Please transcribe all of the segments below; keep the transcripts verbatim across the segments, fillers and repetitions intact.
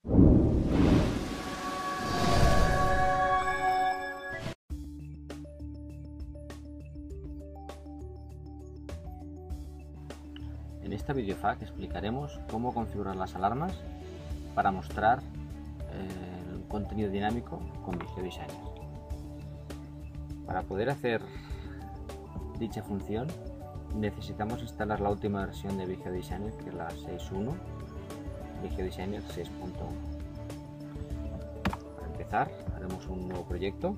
En esta videofac explicaremos cómo configurar las alarmas para mostrar eh, el contenido dinámico con VisualDesigner. Para poder hacer dicha función necesitamos instalar la última versión de VisualDesigner, que es la seis punto uno, VisualDesigner seis punto uno. Para empezar haremos un nuevo proyecto,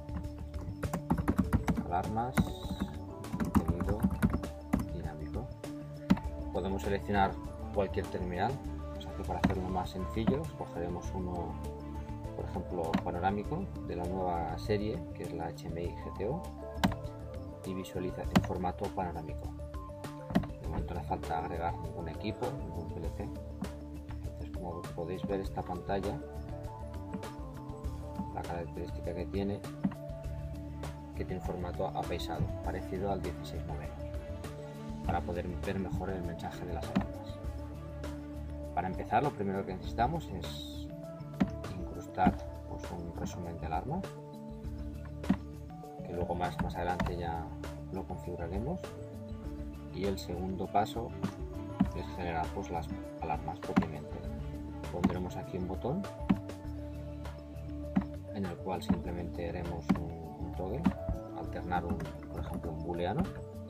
alarmas, contenido dinámico. Podemos seleccionar cualquier terminal, o sea que para hacerlo más sencillo escogeremos uno, por ejemplo, panorámico de la nueva serie, que es la H M I G T O, y visualiza en formato panorámico. De momento no hace falta agregar ningún equipo, ningún P L C. Entonces, como podéis ver, esta pantalla, la característica que tiene, que tiene formato apaisado, parecido al dieciséis noveno, para poder ver mejor el mensaje de las alarmas. Para empezar, lo primero que necesitamos es incrustar pues, un resumen de alarma, que luego más, más adelante ya lo configuraremos, y el segundo paso es generar pues, las alarmas propiamente. Pondremos aquí un botón en el cual simplemente haremos un, un toggle, alternar un, por ejemplo un booleano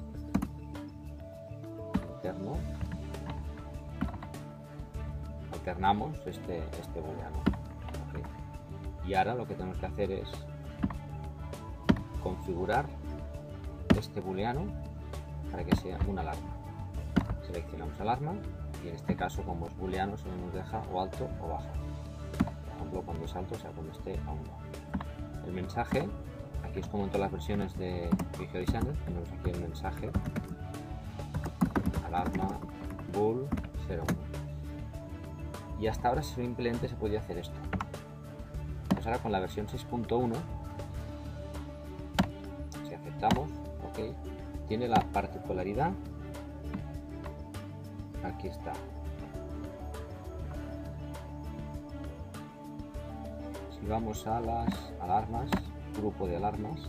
interno, alternamos este, este booleano. Okay. Y ahora lo que tenemos que hacer es configurar este booleano para que sea una alarma. Seleccionamos alarma y en este caso, como es booleano, solo nos deja o alto o bajo. Por ejemplo, cuando es alto, o sea, cuando esté a uno. El mensaje, aquí es como en todas las versiones de VisualDesigner, tenemos aquí el mensaje alarma bool cero uno. Y hasta ahora simplemente se podía hacer esto. Pues ahora con la versión seis punto uno, si aceptamos, ok, tiene la particularidad, aquí está, si vamos a las alarmas, grupo de alarmas,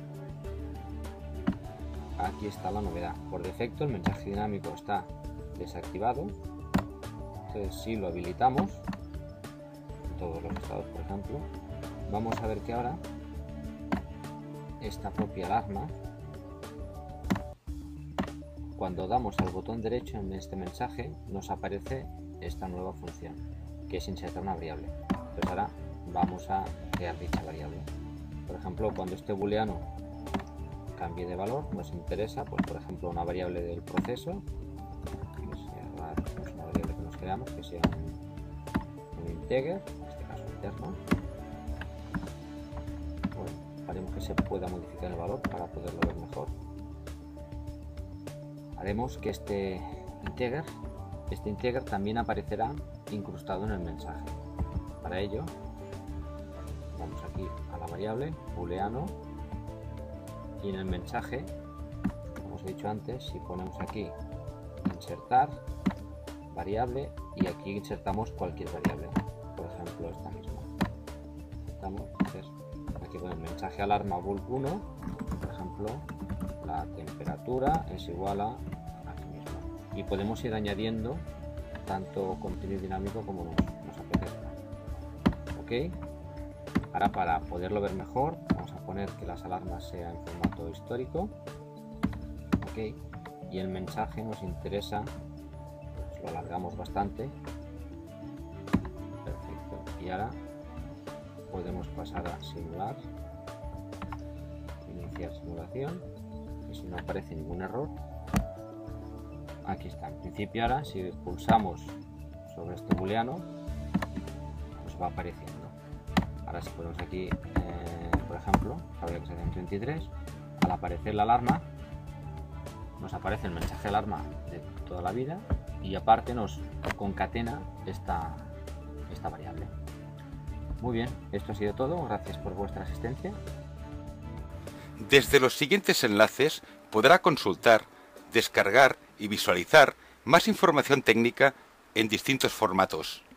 aquí está la novedad. Por defecto el mensaje dinámico está desactivado. Entonces, si lo habilitamos en todos los estados, por ejemplo, vamos a ver que ahora esta propia alarma, cuando damos al botón derecho en este mensaje, nos aparece esta nueva función, que es insertar una variable. Entonces ahora vamos a crear dicha variable. Por ejemplo, cuando este booleano cambie de valor, nos interesa, pues por ejemplo, una variable del proceso, que sea pues, una variable que nos creamos, que sea un, un integer, en este caso interno. Bueno, haremos que se pueda modificar el valor para poderlo ver mejor. Haremos que este integer, este integer también aparecerá incrustado en el mensaje. Para ello, vamos aquí a la variable booleano, y en el mensaje, como os he dicho antes, si ponemos aquí insertar variable, y aquí insertamos cualquier variable, por ejemplo esta misma. Insertamos, entonces, aquí con el mensaje alarma bool uno, por ejemplo, la temperatura es igual a aquí mismo, y podemos ir añadiendo tanto contenido dinámico como nos, nos apetezca. Ok, ahora para poderlo ver mejor vamos a poner que las alarmas sean en formato histórico. Ok, y el mensaje nos interesa, pues lo alargamos bastante. Perfecto, y ahora podemos pasar a simular, iniciar simulación, y si no aparece ningún error, aquí está. En principio ahora si pulsamos sobre este booleano, pues va apareciendo. Ahora si ponemos aquí, eh, por ejemplo, sabía que se hacen treinta y tres, al aparecer la alarma, nos aparece el mensaje de alarma de toda la vida, y aparte nos concatena esta, esta variable. Muy bien, esto ha sido todo, gracias por vuestra asistencia. Desde los siguientes enlaces podrá consultar, descargar y visualizar más información técnica en distintos formatos.